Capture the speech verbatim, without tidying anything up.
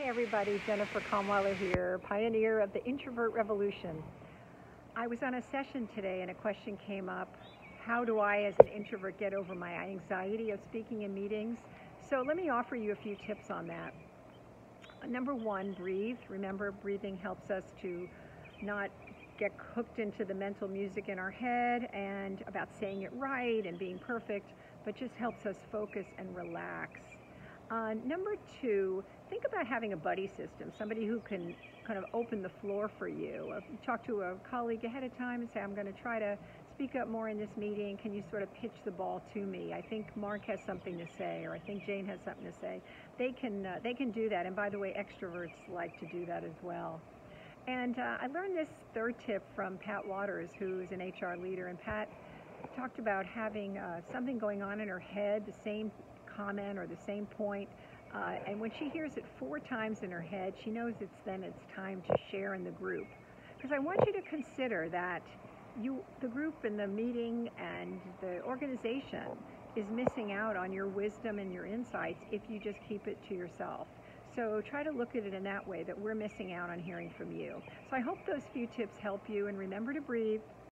Hey everybody, Jennifer Comweiler here, pioneer of the introvert revolution. I was on a session today and a question came up, how do I as an introvert get over my anxiety of speaking in meetings? So let me offer you a few tips on that. Number one, breathe. Remember, breathing helps us to not get hooked into the mental music in our head and about saying it right and being perfect, but just helps us focus and relax. Uh, number two, think about having a buddy system, somebody who can kind of open the floor for you. Or talk to a colleague ahead of time and say, I'm going to try to speak up more in this meeting. Can you sort of pitch the ball to me? I think Mark has something to say, or I think Jane has something to say. They can, uh, they can do that. And by the way, extroverts like to do that as well. And uh, I learned this third tip from Pat Waters, who is an H R leader. And Pat talked about having uh, something going on in her head, the same comment or the same point, uh, and when she hears it four times in her head, she knows it's then it's time to share in the group. Because I want you to consider that you, the group and the meeting and the organization is missing out on your wisdom and your insights if you just keep it to yourself. So try to look at it in that way, that we're missing out on hearing from you. So I hope those few tips help you, and remember to breathe.